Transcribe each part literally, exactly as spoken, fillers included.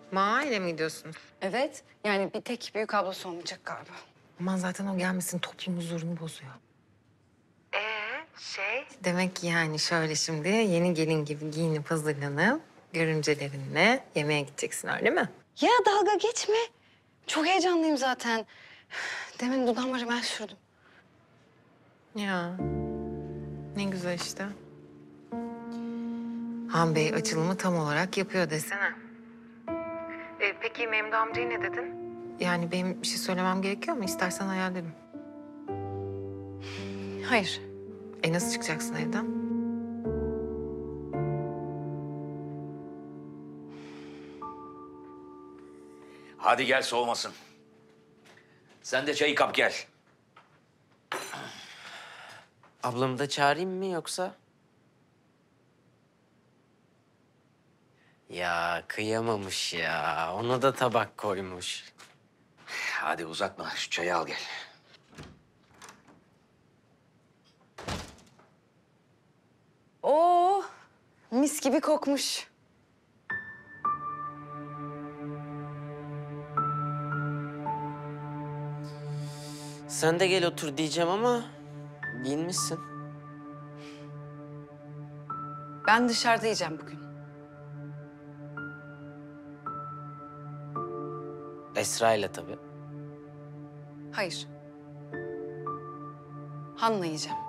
Maa ile mi gidiyorsunuz? Evet, yani bir tek büyük ablası olmayacak galiba. Aman zaten o gelmesin, toplum huzurunu bozuyor. Ee, şey? Demek ki yani şöyle şimdi yeni gelin gibi giyinip hazırlanıp görümcelerinle yemeğe gideceksin, öyle mi? Ya dalga geçme. Çok heyecanlıyım zaten. Demin dudağıma rimel sürdüm. Ya ne güzel işte. Han Bey açılımı tam olarak yapıyor desene. Ee, peki Memdu amcaya ne dedin? Yani benim bir şey söylemem gerekiyor mu? İstersen ayarlarım. Hayır. E nasıl çıkacaksın evden? Hadi gel soğumasın. Sen de çayı kap gel. Ablamı da çağırayım mı yoksa? Ya kıyamamış ya. Ona da tabak koymuş. Hadi uzatma şu çayı al gel. Oo, mis gibi kokmuş. Sen de gel otur diyeceğim ama giyinmişsin. Ben dışarıda yiyeceğim bugün. Esra ile tabii. Hayır. Han'la yiyeceğim.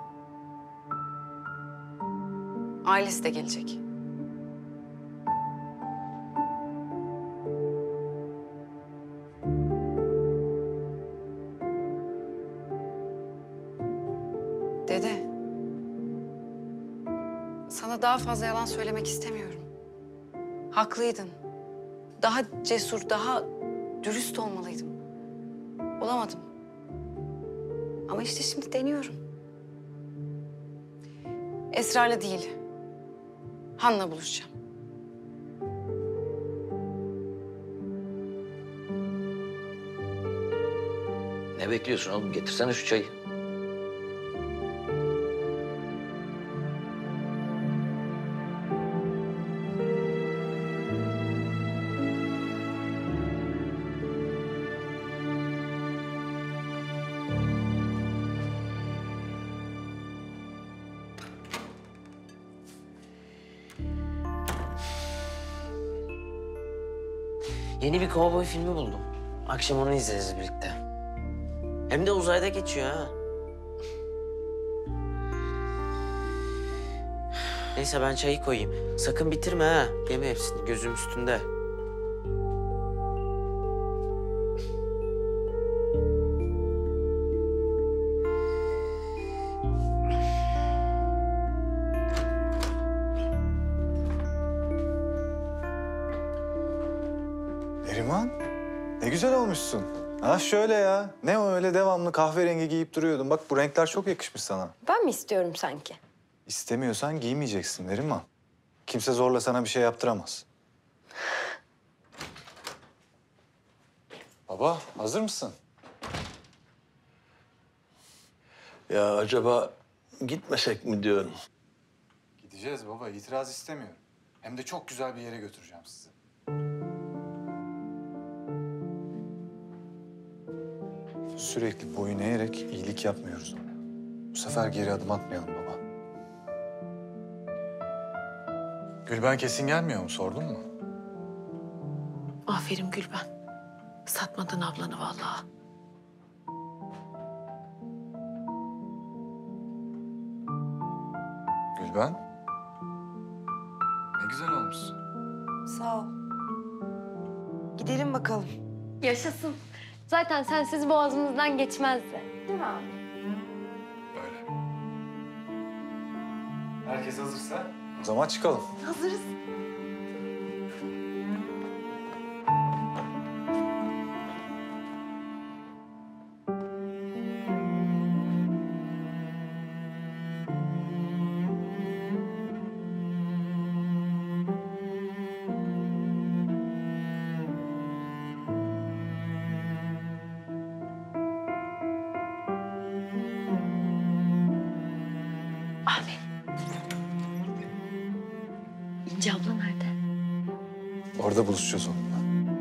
Ailesi de gelecek. Dede. Sana daha fazla yalan söylemek istemiyorum. Haklıydın. Daha cesur, daha dürüst olmalıydım. Olamadım. Ama işte şimdi deniyorum. Esra'yla değil, Han'la buluşacağım. Ne bekliyorsun oğlum? Getirsene şu çayı. Yeni bir kovboy filmi buldum. Akşam onu izleriz birlikte. Hem de uzayda geçiyor ha. Neyse ben çayı koyayım. Sakın bitirme ha. Yeme hepsini. Gözüm üstünde. Neriman, ne güzel olmuşsun. Ha şöyle ya. Ne o öyle devamlı kahverengi giyip duruyordun. Bak bu renkler çok yakışmış sana. Ben mi istiyorum sanki? İstemiyorsan giymeyeceksin Neriman. Kimse zorla sana bir şey yaptıramaz. Baba, hazır mısın? Ya acaba gitmesek mi diyorum. Gideceğiz baba, itiraz istemiyorum. Hem de çok güzel bir yere götüreceğim sizi. Sürekli boyun eğerek iyilik yapmıyoruz ona. Bu sefer geri adım atmayalım baba. Gülben kesin gelmiyor mu, sordun mu? Aferin Gülben. Satmadın ablanı vallahi. Gülben. Ne güzel olmuşsun. Sağ ol. Gidelim bakalım. Yaşasın. Zaten sensiz boğazımızdan geçmezdi. Değil mi abi? Öyle. Herkes hazırsa o zaman çıkalım. Hazırız. Abi. İnci abla nerede? Orada buluşacağız onunla.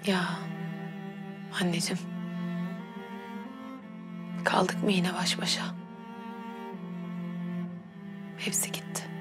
Ya anneciğim. Kaldık mı yine baş başa? Hepsi gitti.